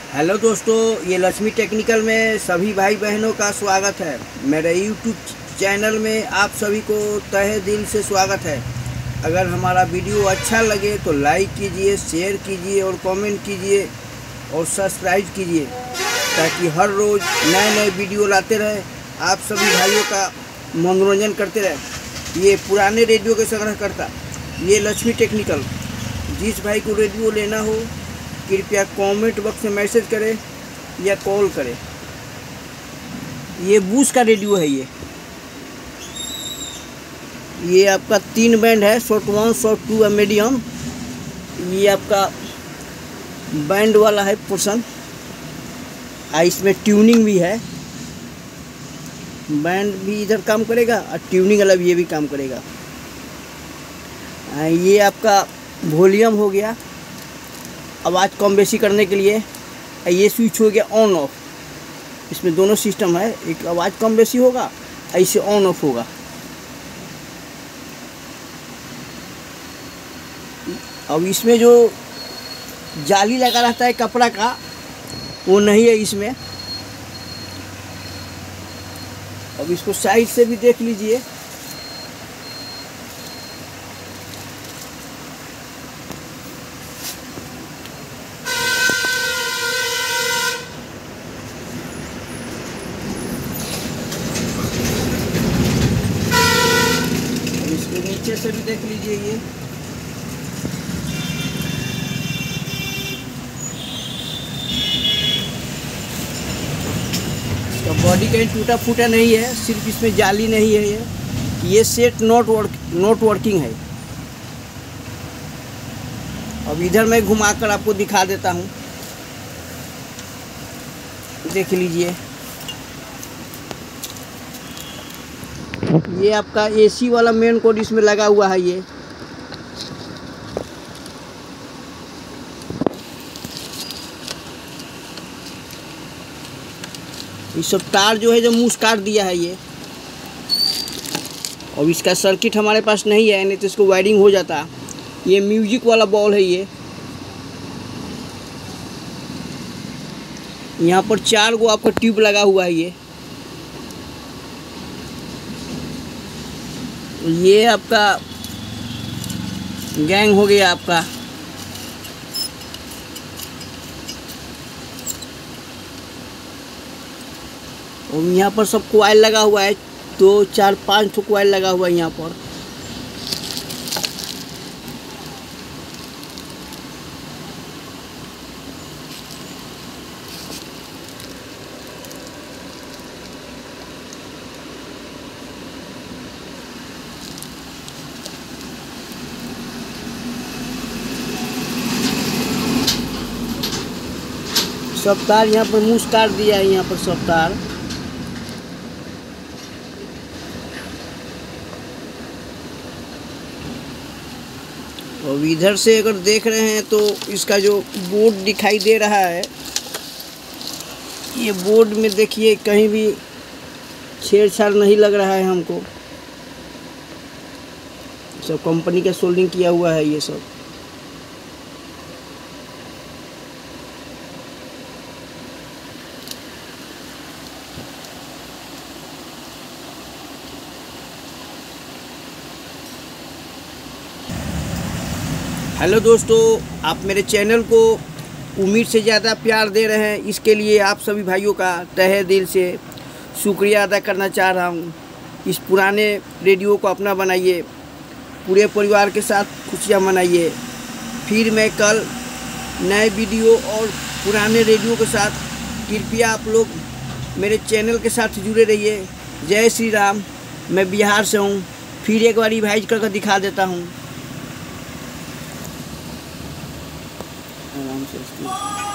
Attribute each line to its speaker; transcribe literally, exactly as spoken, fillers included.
Speaker 1: Hello दोस्तों, ये Lakshmi technical में सभी भाई बहनों का स्वागत है। मेरे यूट्यूब चैनल में आप सभी को तहे दिल से स्वागत है। अगर हमारा वीडियो अच्छा लगे तो लाइक कीजिए, शेयर कीजिए और कमेंट कीजिए और सब्सक्राइब कीजिए ताकि हर रोज़ नए नए वीडियो लाते रहे, आप सभी भाइयों का मनोरंजन करते रहे। ये पुराने रेडियो के संग्रह करता ये लक्ष्मी टेक्निकल। जिस भाई को रेडियो लेना हो कृपया कमेंट बॉक्स में मैसेज करें या कॉल करें। ये बूस का रेडियो है। ये ये आपका तीन बैंड है, शॉर्ट वन, शॉर्ट टू और मीडियम। ये आपका बैंड वाला है पोर्शन, और इसमें ट्यूनिंग भी है। बैंड भी इधर काम करेगा और ट्यूनिंग वाला भी ये भी काम करेगा। ये आपका वॉल्यूम हो गया, आवाज़ कम बेसी करने के लिए। ये स्विच हो गया ऑन ऑफ। इसमें दोनों सिस्टम है, एक आवाज़ कम बेसी होगा, ऐसे ऑन ऑफ होगा। अब इसमें जो जाली लगा रहता है कपड़ा का, वो नहीं है इसमें। अब इसको साइड से भी देख लीजिए। नीचे से भी देख लीजिए। ये इसका बॉडी कहीं टूटा फूटा नहीं है, सिर्फ इसमें जाली नहीं है। ये ये set not work not working है। अब इधर मैं घुमाकर आपको दिखा देता हूँ, देख लीजिए। ये आपका एसी वाला मेन कोड इसमें लगा हुआ है। ये ये सब तार जो है जो मूस काट दिया है ये। और इसका सर्किट हमारे पास नहीं है, नहीं तो इसको वायरिंग हो जाता। ये म्यूजिक वाला बॉल है। ये यहाँ पर चार गो आपका ट्यूब लगा हुआ है। ये ये आपका गैंग हो गया आपका। और यहाँ पर सब कॉइल लगा हुआ है, दो चार पाँच ठो कॉइल लगा हुआ है यहाँ पर। सब तार यहाँ पर मूस काट दिया है। यहाँ पर सब तार और इधर से अगर देख रहे हैं तो इसका जो बोर्ड दिखाई दे रहा है, ये बोर्ड में देखिए कहीं भी छेड़छाड़ नहीं लग रहा है हमको। सब कंपनी का सोल्डिंग किया हुआ है ये सब। हेलो दोस्तों, आप मेरे चैनल को उम्मीद से ज़्यादा प्यार दे रहे हैं, इसके लिए आप सभी भाइयों का तहे दिल से शुक्रिया अदा करना चाह रहा हूँ। इस पुराने रेडियो को अपना बनाइए, पूरे परिवार के साथ खुशियाँ मनाइए। फिर मैं कल नए वीडियो और पुराने रेडियो के साथ, कृपया आप लोग मेरे चैनल के साथ जुड़े रहिए। जय श्री राम। मैं बिहार से हूँ। फिर एक बार रिवाइज करके दिखा देता हूँ। आराम से